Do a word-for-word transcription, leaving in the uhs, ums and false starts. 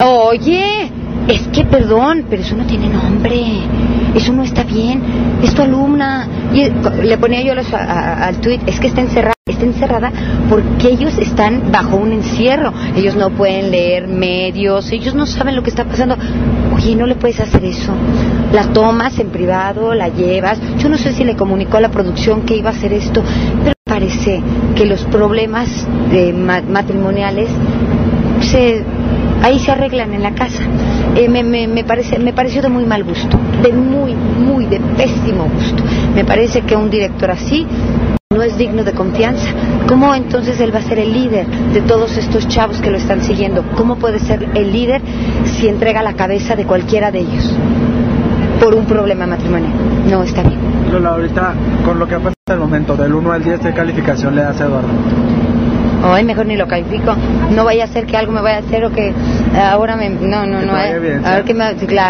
Oye, es que perdón, pero eso no tiene nombre. Eso no está bien. Es tu alumna. Y le ponía yo los, a, a, al tuit, es que está encerrada. Está encerrada porque ellos están bajo un encierro. Ellos no pueden leer medios, ellos no saben lo que está pasando. Oye, no le puedes hacer eso. La tomas en privado, la llevas. Yo no sé si le comunicó a la producción que iba a hacer esto, pero parece que los problemas de ma matrimoniales se, ahí se arreglan en la casa. Eh, me, me, me, parece, me pareció de muy mal gusto, de muy, muy, de pésimo gusto. Me parece que un director así no es digno de confianza. ¿Cómo entonces él va a ser el líder de todos estos chavos que lo están siguiendo? ¿Cómo puede ser el líder si entrega la cabeza de cualquiera de ellos por un problema matrimonial? No está bien. Lola, ahorita, con lo que ha pasado hasta el momento, del uno al diez, ¿qué calificación le das a Eduardo? Ay, mejor ni lo califico. No vaya a ser que algo me vaya a hacer o que ahora me... No, no, que no. te vaya bien, a ver qué me... Claro.